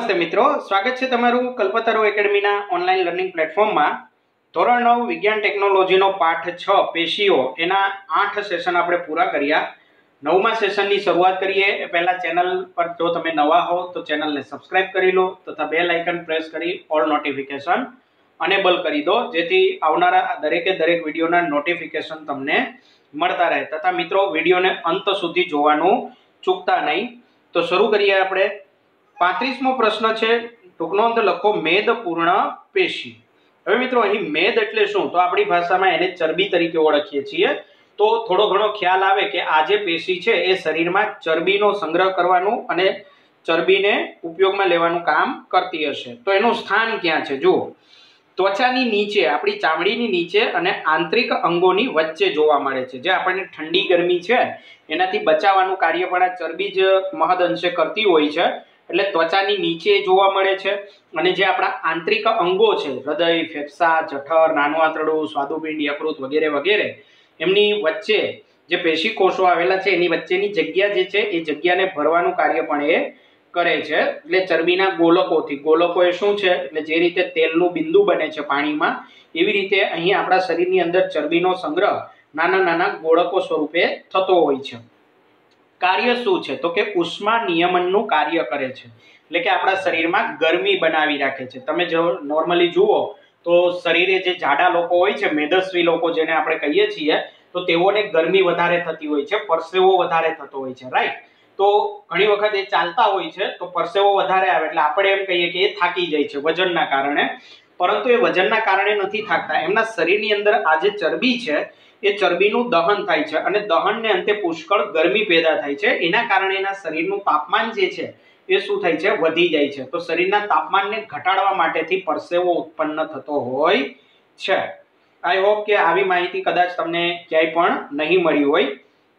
नमस्ते मित्रों, स्वागत है तमारू कल्पतरु एकेडमीना ऑनलाइन लर्निंग प्लेटफॉर्म में धोरण 9 विज्ञान टेक्नोलॉजी नो पाठ 6 पेशीओ एना 8 सेशन आपणे पूरा कर्या। 9मा सेशन की शुरुआत करिए। पहला चैनल पर जो तमे नवा हो तो चैनल ने सब्सक्राइब करी लो तथा बेल आइकन प्रेस करी ऑल नोटिफिकेशन अनेबल करी दो, जेथी आवनारा दरेके दरेक विडियोना नोटिफिकेशन तमने मळता रहे। तथा मित्रों विडियो ने अंत सुधी जोवानुं चूकता नहीं। तो शुरू करिए। आपणे 35मो प्रश्न है, टूंकनोंध लखो मेद पूर्ण पेशी। हवे मित्रों अहीं मेद एटले शुं, तो आपणी भाषामां एने चरबी तरीके ओळखीए छीए। तो थोड़ो घणो ख्याल आवे के आ जे पेशी छे ए शरीरमां चरबीनो संग्रह करवानुं अने चरबीने उपयोगमां लेवानुं काम करती हशे। तो एनुं स्थान क्यां छे? जुओ, त्वचानी नीचे, आपणी चामडीनी नीचे अने आंतरिक अंगोनी वच्चे जोवा मळे छे। जे आपणे ठंडी गरमी छे एनाथी बचाववानुं कार्य पण आ चरबी ज महदअंशे करती होय छे। એટલે ત્વચાની નીચે જોવા મળે છે અને જે આપણા આંતરિક અંગો છે, હૃદય, ફેફસા, જઠર, નાનું આંતરડું, સ્વાદુપિંડ, યકૃત વગેરે વગેરે, એમની વચ્ચે જે પેશી કોષો આવેલા છે એની વચ્ચેની જગ્યા જે છે એ જગ્યાને ભરવાનું કાર્ય પણ એ કરે છે। એટલે ચરબીના ગોલકોથી, ગોલકો એ શું છે એટલે જે રીતે તેલનું બિંદુ બને છે પાણીમાં, એવી રીતે અહીં આપણા શરીરની અંદર ચરબીનો સંગ્રહ નાના નાના ગોળકો સ્વરૂપે થતો હોય છે। कार्य शू है तो कि उष्मा नियमनનું कार्य करे छे, એટલે કે આપણા શરીરમાં ગરમી બનાવી રાખે છે। તમે જો નોર્મલી જુઓ તો શરીરે જે જાડા લોકો હોય છે, મેદસ્વી લોકો જેને આપણે કહીએ છીએ, તો તેઓને ગરમી વધારે થતી હોય છે, પરસેવો વધારે થતો હોય છે, રાઈટ। તો ઘણી વખત એ ચાલતા હોય છે તો પરસેવો વધારે આવે એટલે આપણે એમ કહીએ કે એ થાકી જાય છે વજનના કારણે, પરંતુ એ વજનના કારણે નથી થાકતા। એમના શરીરની અંદર આ જે ચરબી છે એ ચરબીનું દહન થાય છે અને દહનને અંતે પુષ્કળ ગરમી પેદા થાય છે। એના કારણે એના શરીરનું તાપમાન જે છે એ શું થાય છે? વધી જાય છે। તો શરીરના તાપમાનને ઘટાડવા માટેથી પરસેવો ઉત્પન્ન થતો હોય છે। આઈ હોપ કે આવી માહિતી કદાચ તમને ક્યાંય પણ નહીં મળી હોય।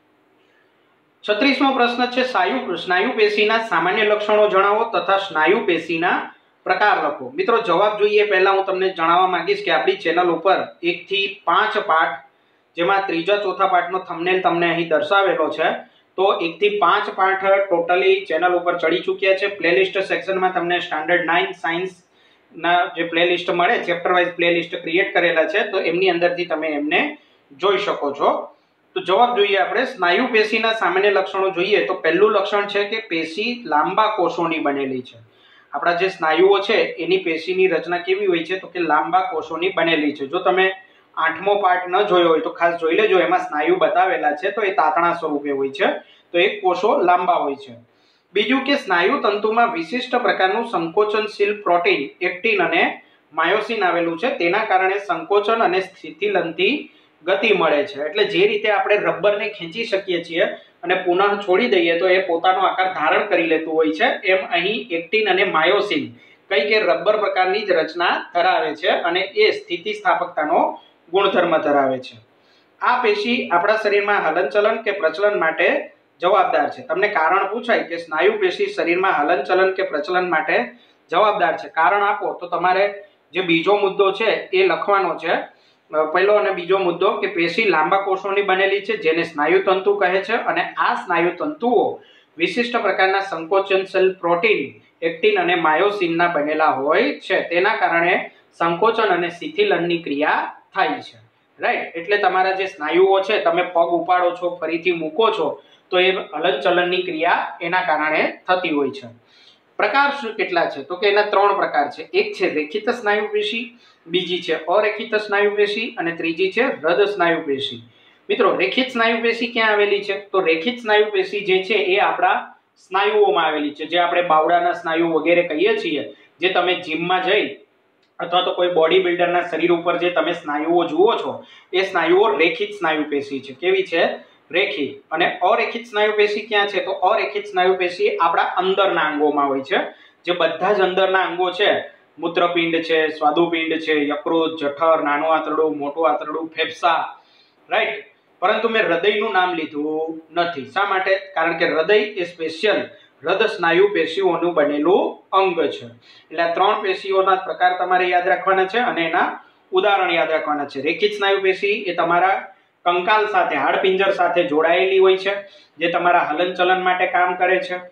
36મો પ્રશ્ન છે, સ્નાયુ પેશીના સામાન્ય લક્ષણો જણાવો તથા સ્નાયુ પેશીના પ્રકાર લખો। મિત્રો જવાબ જોઈએ પહેલા હું તમને જણાવવા માંગીશ કે આપણી ચેનલ ઉપર 1 થી 5 પાઠ, જેમાં ત્રીજા ચોથા પાઠનો થંબનેલ તમને અહીં દર્શાવેલો છે, तो 1 થી 5 પાઠ ટોટલી ચેનલ ઉપર ચડી ચૂક્યા છે। પ્લેલિસ્ટ સેક્શનમાં તમને સ્ટાન્ડર્ડ 9 સાયન્સ ના જે પ્લેલિસ્ટ મળે, ચેપ્ટર વાઇઝ પ્લેલિસ્ટ ક્રિએટ કરેલા છે, તો એમની અંદરથી તમે એમને જોઈ શકો છો। તો જવાબ જોઈએ આપણે। સ્નાયુ પેશીના સામાન્ય લક્ષણો જોઈએ તો પહેલું લક્ષણ છે કે પેશી લાંબા કોષોની બનેલી છે। આપણા જે સ્નાયુઓ છે એની પેશીની રચના કેવી હોય છે? તો કે લાંબા કોષોની બનેલી છે। જો તમે 8મો પાઠ ન જોયો હોય તો ખાસ જોઈ લેજો, એમાં સ્નાયુ બતાવેલા છે, તો એ તાતણા સ્વરૂપે હોય છે, તો એ કોષો લાંબા હોય છે। બીજું કે સ્નાયુ તંતુમાં વિશિષ્ટ પ્રકારનું સંકોચનશીલ પ્રોટીન એક્ટિન અને માયોસિન આવેલું છે, તેના કારણે સંકોચન અને સ્થિતિલનથી ગતિ મળે છે। એટલે જે રીતે આપણે રબરને ખેંચી શકીએ છીએ અને પુનઃ છોડી દઈએ તો એ પોતાનો આકાર ધારણ કરી લેતું હોય છે, એમ અહીં એક્ટિન અને માયોસિન કઈ કે રબર પ્રકારની જ રચના ધરાવે છે અને એ સ્થિતિસ્થાપકતાનો ગુણધર્મ ધરાવે છે। આ પેશી આપણા શરીરમાં હલનચલન કે પ્રચલન માટે જવાબદાર છે। તમને કારણ પૂછાય કે સ્નાયુ પેશી શરીરમાં હલનચલન કે પ્રચલન માટે જવાબદાર છે, કારણ આપો, તો તમારે જે બીજો મુદ્દો છે એ લખવાનો છે। પહેલો અને બીજો મુદ્દો કે પેશી લાંબા કોષોની બનેલી છે જેને સ્નાયુ તંતુ કહે છે અને આ સ્નાયુ તંતુઓ વિશિષ્ટ પ્રકારના સંકોચનશીલ પ્રોટીન એક્ટિન અને માયોસિનના બનેલા હોય છે, તેના કારણે સંકોચન અને શિથિલનની ક્રિયા થાય છે, રાઈટ। એટલે તમારા જે સ્નાયુઓ છે, તમે પગ ઉપાડો છો, ફરીથી મૂકો છો, તો એ હલનચલનની ક્રિયા એના કારણે થતી હોય છે। પ્રકાર કેટલા છે? તો કે એના 3 પ્રકાર છે। એક છે રેખિત સ્નાયુ પેશી, બીજી છે અરેખિત સ્નાયુ પેશી અને ત્રીજી છે હૃદ સ્નાયુ પેશી। મિત્રો રેખિત સ્નાયુ પેશી ક્યાં આવેલી છે? તો રેખિત સ્નાયુ પેશી જે છે એ આપણા સ્નાયુઓમાં આવેલી છે, જે આપણે બાવડાના સ્નાયુ વગેરે કહીએ છીએ, જે તમે જીમમાં જઈ અથવા તો કોઈ બોડી બિલ્ડરના શરીર ઉપર જે તમે સ્નાયુઓ જુઓ છો, એ સ્નાયુઓ રેખિત સ્નાયુ પેશી છે। કેવી છે? રેખિત। અને અરેખિત સ્નાયુ પેશી ક્યાં છે? તો અરેખિત સ્નાયુ પેશી આપણા અંદરના અંગોમાં હોય છે, જે બધા જ અંદરના અંગો છે, મૂત્રપિંડ છે, સ્વાદુપિંડ છે, યકૃત, જઠર, નાનું આંતરડું, મોટું આંતરડું, ફેફસા, રાઈટ। પરંતુ મેં હૃદયનું નામ લીધું નથી। શા માટે? કારણ કે હૃદય એ સ્પેશિયલ હૃદ સ્નાયુ પેશીઓનું બનેલું અંગ છે। એટલે આ 3 પેશીઓના પ્રકાર તમારે યાદ રાખવાના છે અને એના ઉદાહરણ યાદ રાખવાના છે। રેખિત સ્નાયુ પેશી એ તમારા કંકાલ સાથે, હાડપિંજર સાથે જોડાયેલી હોય છે, જે તમારા હલનચલન માટે કામ કરે છે।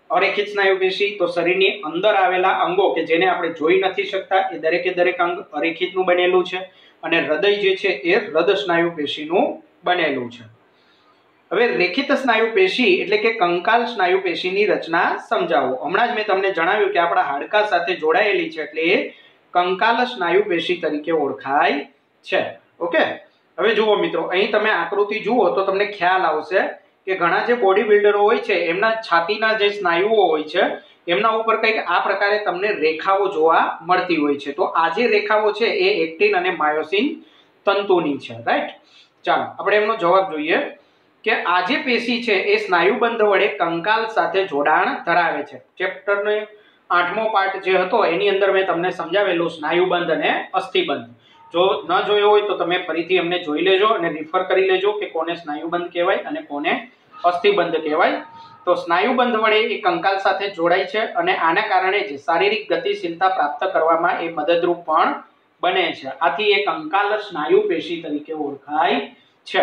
અરેખિત સ્નાયુ પેશી તો શરીરની અંદર આવેલા અંગો કે જેને આપણે જોઈ નથી શકતા એ દરેકે દરેક અંગ અરેખિતનું બનેલું છે, અને હૃદય જે છે એ હૃદય સ્નાયુ પેશીનું બનેલું છે. હવે રેખિત સ્નાયુ પેશી એટલે કે કંકાલ સ્નાયુ પેશીની રચના સમજાવો. હમણાં જ મેં તમને જણાવ્યું કે આપણા હાડકા સાથે જોડાયેલી છે એટલે એ કંકાલ સ્નાયુ પેશી તરીકે ઓળખાય છે. ઓકે, હવે જુઓ મિત્રો, અહીં તમે આકૃતિ જુઓ તો તમને ખ્યાલ આવશે કે ઘણા જે બોડી બિલ્ડરો હોય છે એમના છાતીના જે સ્નાયુઓ હોય છે એમના ઉપર કંઈક આ પ્રકારે તમને રેખાઓ જોવા મળતી હોય છે. તો આ જે રેખાઓ છે એ એક્ટિન અને માયોસિન તંતુની છે. રાઈટ, ચાલો આપણે એમનો જવાબ જોઈએ કે આ જે પેશી છે એ સ્નાયુબંધ વડે કંકાલ સાથે જોડાણ ધરાવે છે. ચેપ્ટરનો 8મો પાઠ જે હતો એની અંદર મેં તમને સમજાવેલું સ્નાયુબંધ અને અસ્થિબંધ. જો ન જોયો હોય તો તમે ફરીથી એમને જોઈ લેજો અને રિફર કરી લેજો કે કોને સ્નાયુબંધ કહેવાય અને કોને અસ્થિબંધ કહેવાય. તો સ્નાયુબંધ વડે એ કંકાલ સાથે જોડાય છે અને આના કારણે જ શારીરિક ગતિશીલતા પ્રાપ્ત કરવામાં એ મદદરૂપ પણ બને છે. આથી એ કંકાલ સ્નાયુ પેશી તરીકે ઓળખાય છે.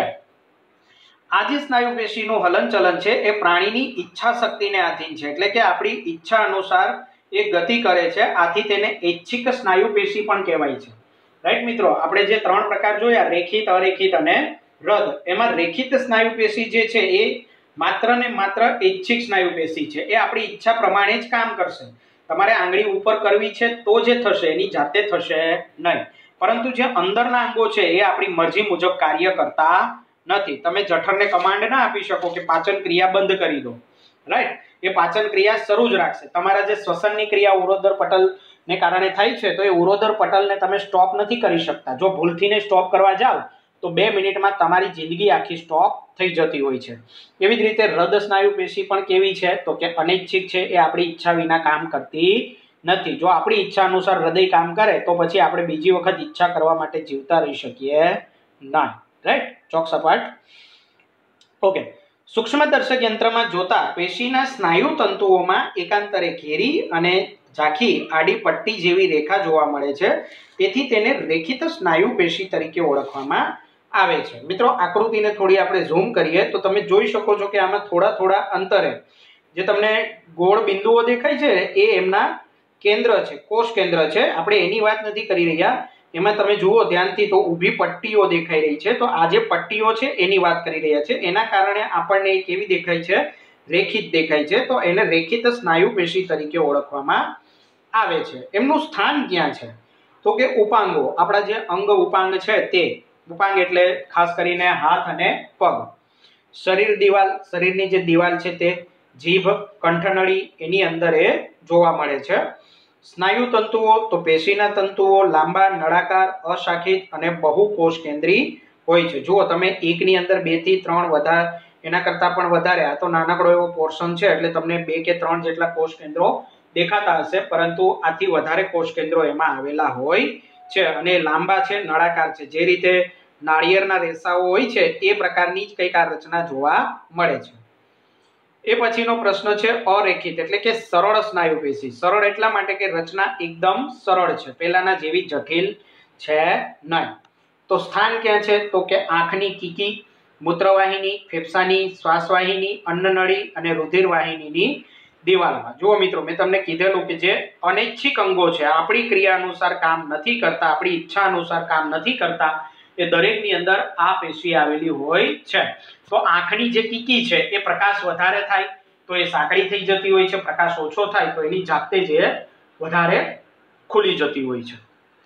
આ જે સ્નાયુ પેશીનું હલનચલન છે એ પ્રાણીની ઈચ્છા શક્તિને આધીન છે, એટલે કે આપણી ઈચ્છા અનુસાર એ ગતિ કરે છે. આથી તેને ઐચ્છિક સ્નાયુ પેશી પણ કહેવાય છે. રાઈટ મિત્રો, આપણે જે 3 પ્રકાર જોયા, રેખિત, અરેખિત અને હૃદ, એમાં રેખિત સ્નાયુ પેશી જે છે એ માત્ર ને માત્ર ઐચ્છિક સ્નાયુ પેશી છે. એ આપણી ઈચ્છા પ્રમાણે જ કામ કરશે. તમારે આંગળી ઉપર કરવી છે તો જે થશે, એની જાતે થશે નહીં. પરંતુ જે અંદરના અંગો છે એ આપણી મરજી મુજબ કાર્ય કરતા નથી. તમે જઠરને કમાન્ડ ના આપી શકો કે પાચન ક્રિયા બંધ કરી દો. રાઈટ, એ પાચન ક્રિયા શરૂ જ રાખશે. તમારા જે શ્વસનની ક્રિયા ઉરોદર પટલ ને કારણે થાય છે તો એ ઉરોદર પટલને તમે સ્ટોપ નથી કરી શકતા. જો ભૂલથીને સ્ટોપ કરવા જાવ તો 2 મિનિટમાં તમારી જિંદગી આખી સ્ટોપ થઈ જતી હોય છે. એવી જ રીતે હૃદય સ્નાયુ પેશી પણ કેવી છે તો કે અનૈચ્છિક છે. એ આપણી ઈચ્છા વિના કામ કરતી નથી. જો આપણી ઈચ્છા અનુસાર હૃદય કામ કરે તો પછી આપણે બીજી વખત ઈચ્છા કરવા માટે જીવતા રહી શકીએ નહીં. રાઈટ, ચોકસપાટ. ઓકે, સૂક્ષ્મદર્શક યંત્રમાં જોતા પેશીના સ્નાયુ તંતુઓમાં એકાંતરે ઘેરી અને ઝાંખી આડી પટ્ટી જેવી રેખા જોવા મળે છે. તેથી તેને રેખિત સ્નાયુ પેશી તરીકે ઓળખવામાં આવે છે. મિત્રો, આકૃતિને થોડી આપણે ઝૂમ કરીએ તો તમે જોઈ શકો છો કે આમાં થોડા થોડા અંતરે જે તમને ગોળ બિંદુઓ દેખાય છે એ એમના કેન્દ્ર છે, કોષ કેન્દ્ર છે. આપણે એની વાત નથી કરી રહ્યા. એમાં તમે જુઓ ધ્યાનથી તો ઊભી પટ્ટીઓ દેખાઈ રહી છે. તો આ જે પટ્ટીઓ છે એની વાત કરી રહ્યા છે. એના કારણે આપણને કેવી દેખાય છે? રેખિત દેખાય છે. તો એને રેખિત સ્નાયુ પેશી તરીકે ઓળખવામાં આવે છે. એમનું સ્થાન ક્યાં છે તો કે ઉપાંગો, આપણા જે અંગ ઉપાંગ છે તે, ઉપાંગ એટલે ખાસ કરીને હાથ અને પગ, શરીર દિવાલ, શરીરની જે દિવાલ છે તે, જીભ, કંઠનળી, એની અંદર એ જોવા મળે છે. સ્નાયુ તંતુઓ તો પેશીના તંતુઓ લાંબા, નળાકાર, અશાખિત અને બહુકોષ કેન્દ્રી હોય છે. જુઓ તમે, એકની અંદર 2 થી 3 વધારે, એના કરતા પણ વધારે, આ તો નાનકડો એવો પોર્શન છે એટલે તમને 2 કે 3 જેટલા કોષ કેન્દ્રો દેખાતા હશે, પરંતુ આથી વધારે કોષ કેન્દ્રો એમાં આવેલા હોય છે અને લાંબા છે, નળાકાર છે. જે રીતે નાળિયેરના રેસાઓ હોય છે એ પ્રકારની જ કંઈક આ રચના જોવા મળે છે. એ પછીનો પ્રશ્ન છે અરેખિત એટલે કે સરળ સ્નાયુ પેશી. સરળ એટલા માટે કે રચના એકદમ સરળ છે, પહેલાના જેવી જટિલ છે નહીં. તો સ્થાન ક્યાં છે તો કે આંખની કીકી, મૂત્રવાહિની, ફેફસાની, શ્વાસવાહિની, અન્નનળી અને રુધિરવાહિનીની દિવાલમાં. જુઓ મિત્રો, મેં તમને કીધેલું કે જે અનૈચ્છિક અંગો છે, આપણી ક્રિયા અનુસાર કામ નથી કરતા, આપણી ઈચ્છા અનુસાર કામ નથી કરતા, એ દરેકની અંદર આ પેશી આવેલી હોય છે. તો આંખની જે કીકી છે એ પ્રકાશ વધારે થાય તો એ સાંકડી થઈ જતી હોય છે, પ્રકાશ ઓછો થાય તો એની જાતે જ એ વધારે ખુલી જતી હોય છે.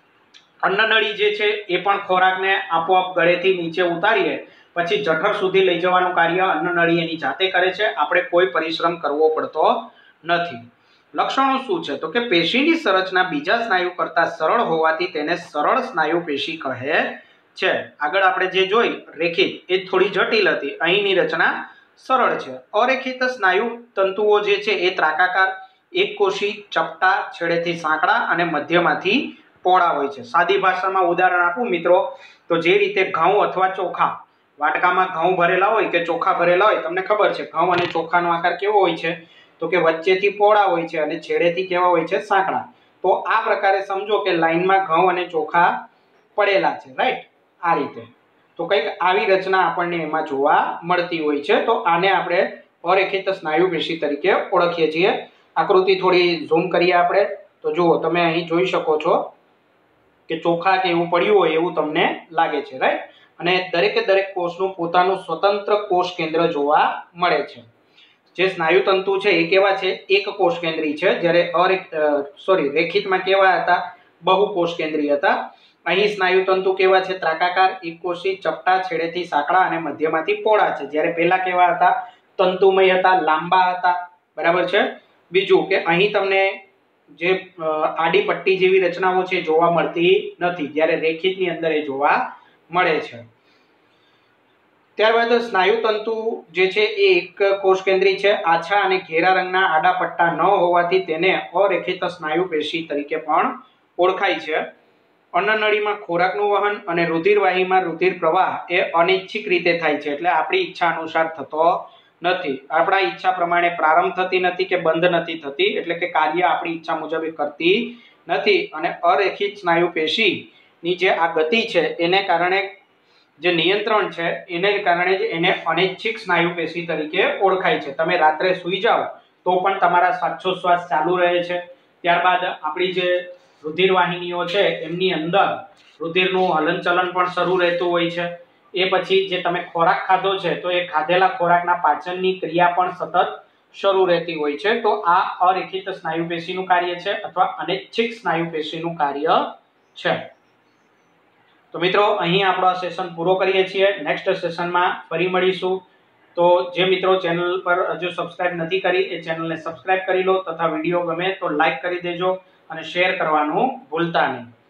અન્નનળી જે છે એ પણ ખોરાકને આપોઆપ ગળેથી નીચે ઉતારીએ પછી જઠર સુધી લઈ જવાનું કાર્ય અન્નનળી એની જાતે કરે છે. આપણે કોઈ પરિશ્રમ કરવો પડતો નથી. લક્ષણો શું છે તો કે પેશીની સંરચના બીજા સ્નાયુ કરતા સરળ હોવાથી તેને સરળ સ્નાયુ પેશી કહે છે. આગળ આપણે જે જોઈ રેખિત એ થોડી જટિલ હતી, અહીંની રચના સરળ છે. અરેખિત સ્નાયુ તંતુઓ જે છે એ ત્રાકાકાર, એકકોષી, ચપટા, છેડેથી સાંકડા અને મધ્યમાંથી પહોળા હોય છે. સાદી ભાષામાં ઉદાહરણ આપું મિત્રો તો જે રીતે ઘઉં અથવા ચોખા, વાટકામાં ઘઉં ભરેલા હોય કે ચોખા ભરેલા હોય, તમને ખબર છે ઘઉં અને ચોખાનો આકાર કેવો હોય છે તો કે વચ્ચેથી પહોળા હોય છે અને છેડેથી કેવા હોય છે? સાંકડા. તો આ પ્રકારે સમજો કે લાઈનમાં ઘઉં અને ચોખા પડેલા છે. રાઈટ, આ રીતે. તો કંઈક આવી રચના આપણને એમાં જોવા મળતી હોય છે. તો આને આપણે અરેખિત સ્નાયુ પેશી તરીકે ઓળખીએ છીએ। આકૃતિ થોડી ઝૂમ કરીએ આપણે તો જુઓ, તમે અહીં જોઈ શકો છો કે ચોખા કે એવું પડ્યું હોય એવું તમને લાગે છે, રાઈટ। અને દરેક કોષનું પોતાનું સ્વતંત્ર કોષ કેન્દ્ર જોવા મળે છે। જે સ્નાયુ તંતુ છે એ કેવા છે? એક કોષ કેન્દ્રી છે, જ્યારે રેખિતમાં કેવા હતા? બહુ કોષ કેન્દ્રી હતા। અહીં સ્નાયુ તંતુ કેવા છે? ત્રાકાકાર, એકકોષી, ચપટા, છેડેથી સાંકડા અને મધ્યમાંથી પહોળા છે। જ્યારે પહેલા કેવા હતા? તંતુમય હતા, લાંબા હતા, બરાબર છે। બીજું કે અહીં તમને જે આડી પટ્ટી જેવી રચનાઓ છે જોવા મળતી નથી, જ્યારે રેખિતની અંદર એ જોવા મળે છે। ત્યારબાદ સ્નાયુ તંતુ જે છે એ એક કોષ કેન્દ્રી છે। આછા અને ઘેરા રંગના આડા પટ્ટા ન હોવાથી તેને અરેખિત સ્નાયુ પેશી તરીકે પણ ઓળખાય છે। અન્નનળીમાં ખોરાકનું વહન અને રુધિરવાહીમાં રુધિર પ્રવાહ એ અનૈચ્છિક રીતે થાય છે, એટલે આપણી ઈચ્છા અનુસાર થતો નથી। આપણા ઈચ્છા પ્રમાણે પ્રારંભ થતી નથી કે બંધ નથી થતી, એટલે કે કાર્ય આપણી ઈચ્છા મુજબ કરતી નથી। અને અરેખિત સ્નાયુ પેશીની જે આ ગતિ છે એને કારણે જે નિયંત્રણ છે એને કારણે જ એને અનૈચ્છિક સ્નાયુ પેશી તરીકે ઓળખાય છે। તમે રાત્રે સૂઈ જાઓ તો પણ તમારા શ્વાસોચ્છ્વાસ ચાલુ રહે છે। ત્યારબાદ આપણી જે રુધિરવાહિનીઓ છે એમની અંદર રુધિરનું હલનચલન પણ શરૂ રહેતું હોય છે। એ પછી જે તમે ખોરાક ખાધો છે તો એ ખાધેલા ખોરાકના પાચનની ક્રિયા પણ સતત શરૂ રહેતી હોય છે। તો આ અરેખિત સ્નાયુ પેશીનું કાર્ય છે અથવા અનૈચ્છિક સ્નાયુ પેશીનું કાર્ય છે। તો મિત્રો, અહીં આપણો આ સેશન પૂરો કરીએ છીએ। નેક્સ્ટ સેશનમાં ફરી મળીશું। તો જે મિત્રો ચેનલ પર હજુ સબસ્ક્રાઇબ નથી કરી એ ચેનલને સબસ્ક્રાઇબ કરી લો, તથા વિડીયો ગમે તો લાઈક કરી દેજો અને શેર કરવાનું ભૂલતા નહીં।